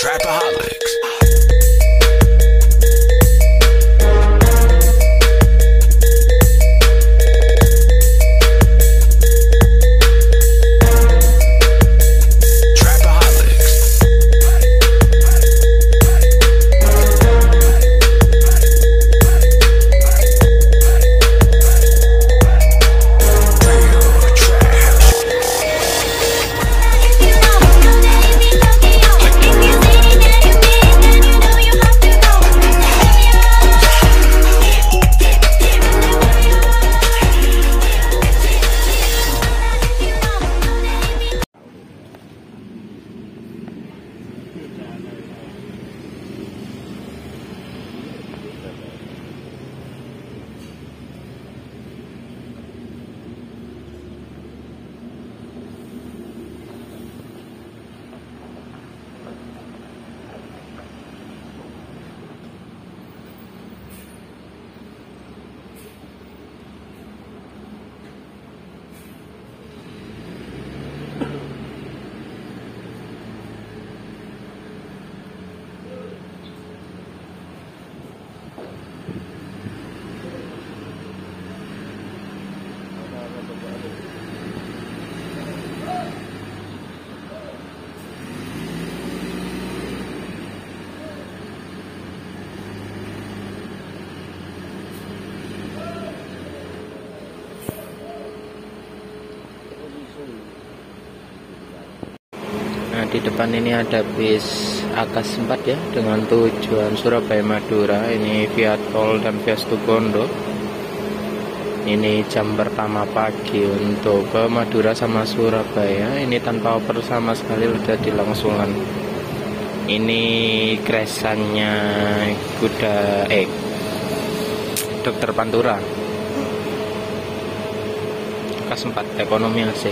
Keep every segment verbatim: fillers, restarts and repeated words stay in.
Trapaholics. Nah, di depan ini ada bis A K S empat ya, dengan tujuan Surabaya Madura. Ini via tol dan via Situbondo. Ini jam pertama pagi untuk ke Madura sama Surabaya. Ini tanpa oper sama sekali, udah dilangsungkan. Ini kresannya kuda eh Dokter Pantura. A K S empat ekonomi A C.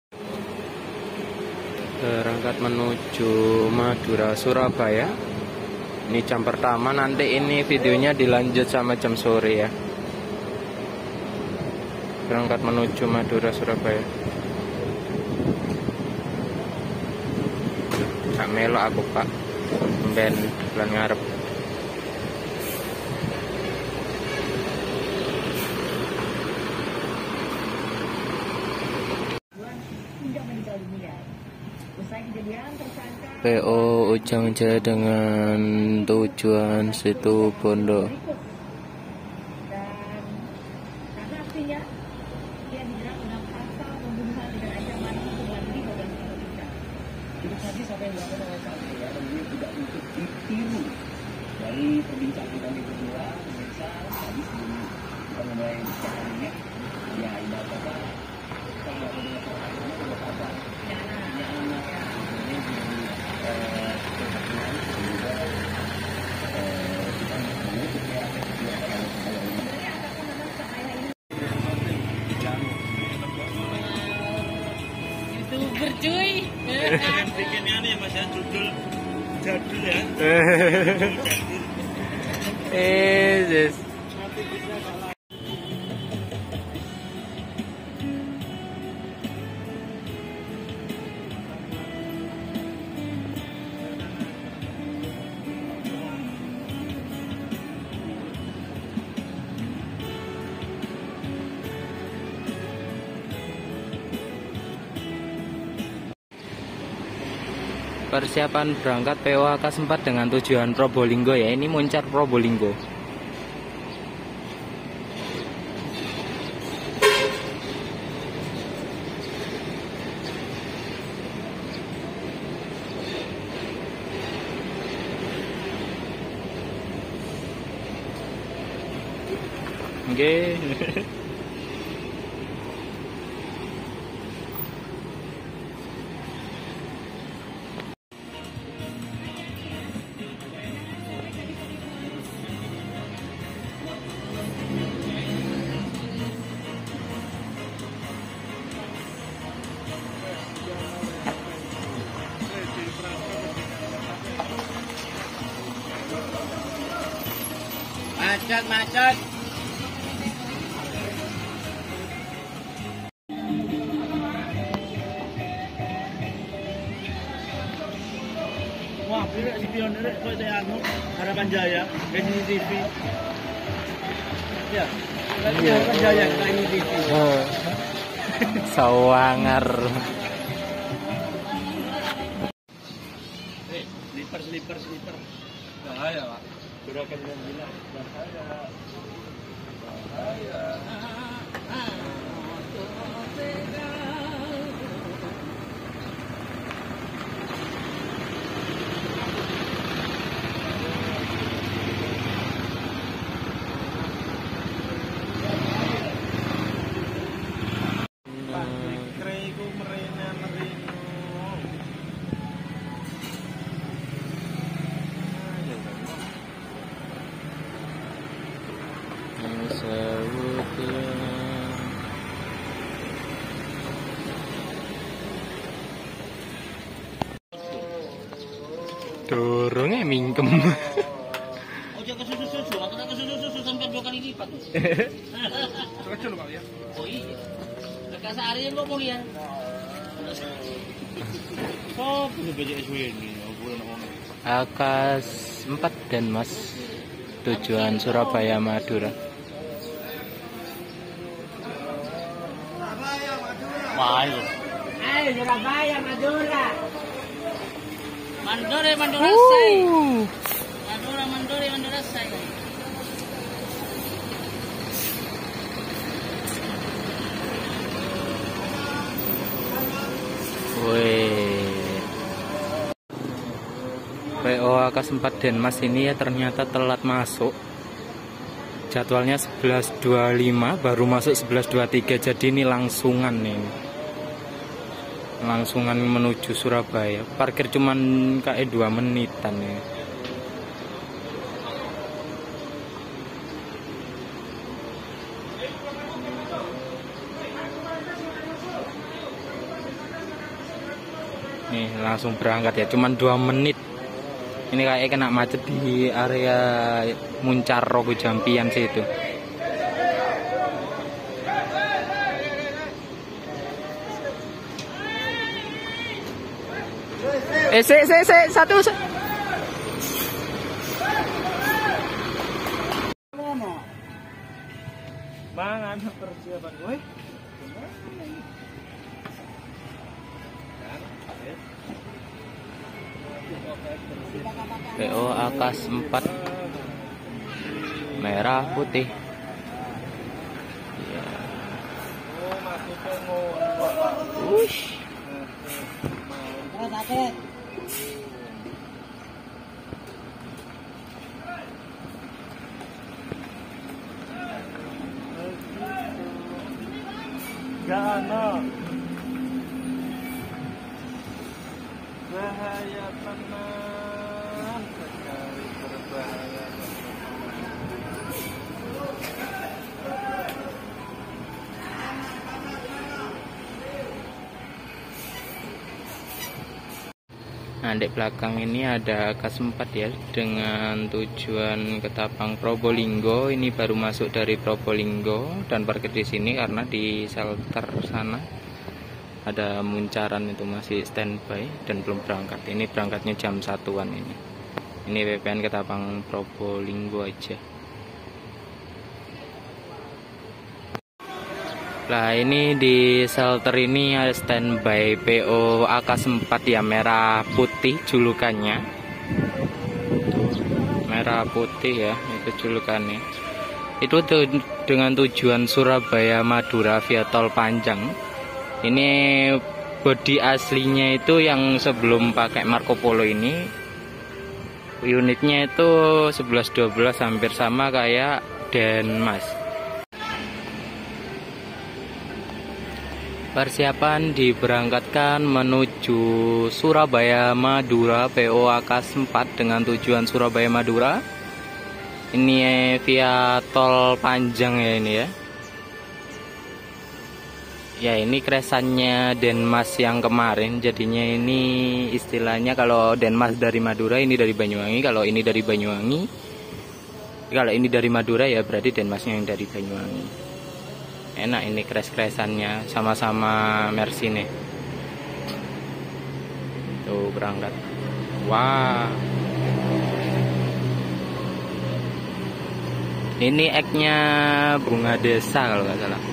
Berangkat menuju Madura Surabaya. Ini jam pertama, nanti ini videonya dilanjut sama jam sore ya. Berangkat menuju Madura Surabaya. Gak melok aku pak, ben bulan ngarep. P O Ujang Jaya dengan tujuan Situbondo. Dari perbincangan kami berdua, pemirsa, tadi sebelum kita mulai bicaranya, ya ibarat kata kalau ada dengan orang ini ada apa? Ya anak, ini jadi kebetulan juga kita mau supaya dia kalau kalau ini. YouTuber cuy. Bikinnya nih Mas ya, judul jadul ya. Eh, yes. Persiapan berangkat P O A K S empat dengan tujuan Probolinggo ya. Ini Muncar Probolinggo. Oke. Macet, macet. Wah, pilih si pionir kok itu anu Harapan Jaya, K N I T V. Ya, lagi Harapan Jaya K N I T V. Oh. Sawangar. Eh, slipper, slipper, slipper. Bahaya, Pak. Gerakan yang gila. Bahaya. Bahaya. Dorongnya mingkem. Oh, jangan ke susu-susu. Aku tak ke susu-susu sampai dua kali lipat. Kecil, Pak, ya? Oh iya. Dekat sehari lo mau lihat. Oh, punya B J S W ini. Akas empat dan Mas. Tujuan Surabaya Madura. Wah, itu. Ayo Surabaya Madura. Mandore, Mandora say. Madura, Mandore, Mandora say. Wih. P O Akas empat Denmas ini ya ternyata telat masuk. Jadwalnya sebelas dua puluh lima, baru masuk sebelas dua puluh tiga. Jadi ini langsungan nih. Langsungan menuju Surabaya. Parkir cuman kayak dua menitan ya. Nih langsung berangkat ya, cuman dua menit. Ini kayak kena macet di area Muncar Rogo Jampian situ. Eh, se, se, se, satu, se. Mangan persiapan gue. P O Akas empat merah putih. Ya. Ush. Gana. Bahaya tenang sekali, berbahaya. Nah, di belakang ini ada Akas empat ya, dengan tujuan Ketapang Probolinggo. Ini baru masuk dari Probolinggo dan parkir di sini karena di shelter sana ada muncaran itu masih standby dan belum berangkat. Ini berangkatnya jam satuan ini. Ini W P N Ketapang Probolinggo aja. Nah, ini di shelter ini ada standby P O Akas empat ya, merah putih julukannya. Merah putih ya, itu julukannya. Itu tuh dengan tujuan Surabaya Madura via tol Panjang. Ini bodi aslinya itu yang sebelum pakai Marco Polo ini. Unitnya itu sebelas dua belas, hampir sama kayak Denmas. Persiapan diberangkatkan menuju Surabaya Madura P O Akas empat dengan tujuan Surabaya Madura. Ini via tol Panjang ya ini ya. Ya ini kresannya Denmas yang kemarin. Jadinya ini istilahnya kalau Denmas dari Madura, ini dari Banyuwangi. Kalau ini dari Banyuwangi, kalau ini dari Madura ya berarti Denmasnya yang dari Banyuwangi. Enak ini kres-kresannya, sama-sama Mercy nih. Tuh berangkat. Wah. Ini egnya bunga desa kalau nggak salah.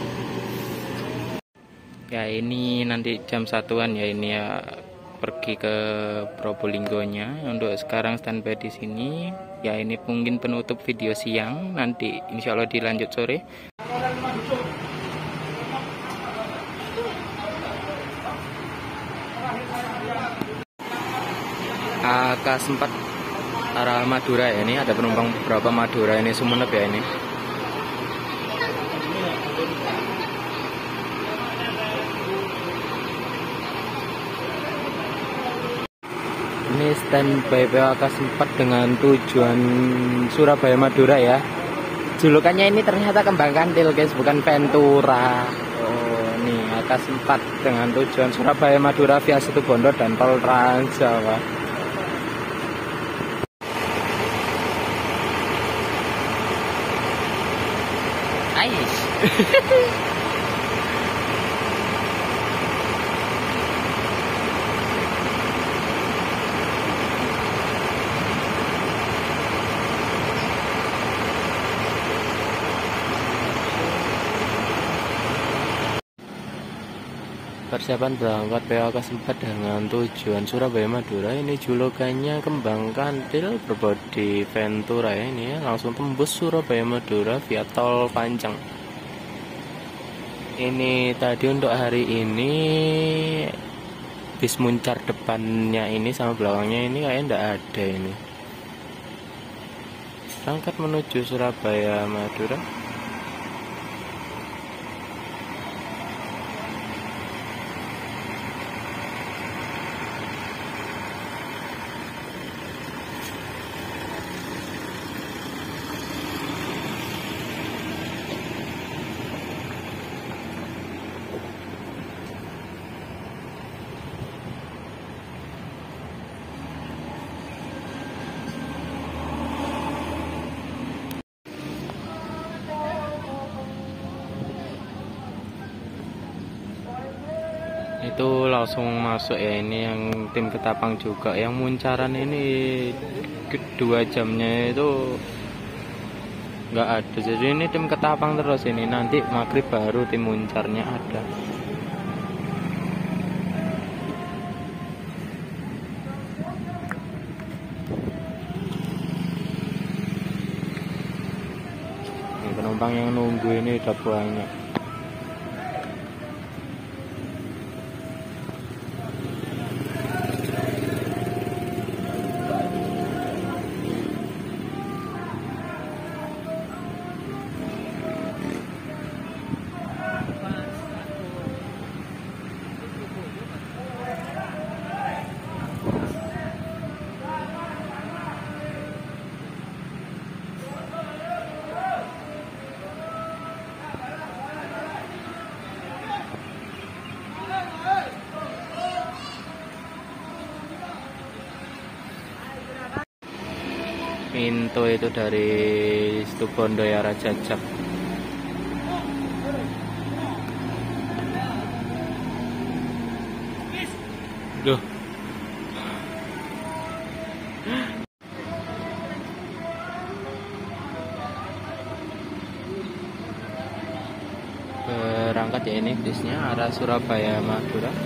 Ya ini nanti jam satuan ya, ini ya pergi ke Probolinggonya. Untuk sekarang standby di sini. Ya ini mungkin penutup video siang. Nanti insya Allah dilanjut sore. A K empat arah Madura ya, ini ada penumpang beberapa Madura, ini Sumeneb ya ini. Ini standby P A K empat dengan tujuan Surabaya Madura ya. Julukannya ini ternyata Kembang Kantil guys, bukan Ventura. Oh, nih A K empat dengan tujuan Surabaya Madura via Situbondo dan Tol Trans Jawa. Ais. Persiapan berangkat P A K empat dengan tujuan Surabaya Madura. Ini julukannya Kembang Kantil berbodi Ventura ya, ini ya, langsung tembus Surabaya Madura via tol panjang. Ini tadi untuk hari ini bis muncar depannya ini sama belakangnya ini kayaknya ndak ada ini. Berangkat menuju Surabaya Madura. Itu langsung masuk ya, ini yang tim Ketapang juga. Yang muncaran ini kedua jamnya itu nggak ada, jadi ini tim Ketapang terus ini. Nanti maghrib baru tim muncarnya ada. Ini penumpang yang nunggu ini udah banyak. Pintu itu dari Situbondo ya, Raja Jab. Duh. Berangkat ya ini bisnya arah Surabaya Madura.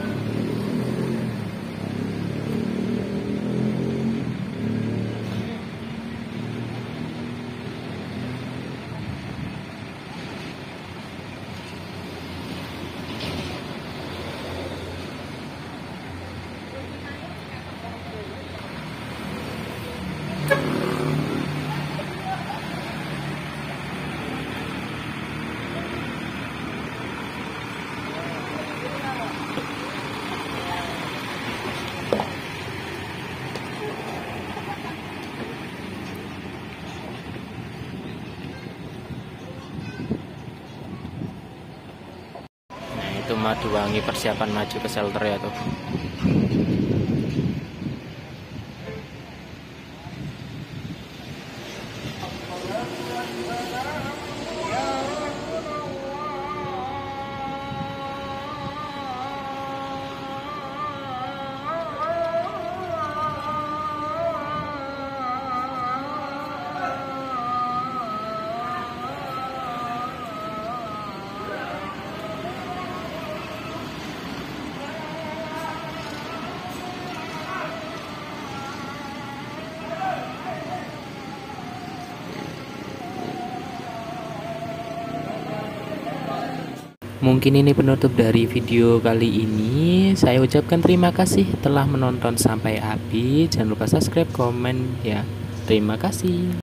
Itu Maduwangi persiapan maju ke shelter ya tuh. Mungkin ini penutup dari video kali ini. Saya ucapkan terima kasih telah menonton sampai habis. Jangan lupa subscribe, komen ya. Terima kasih.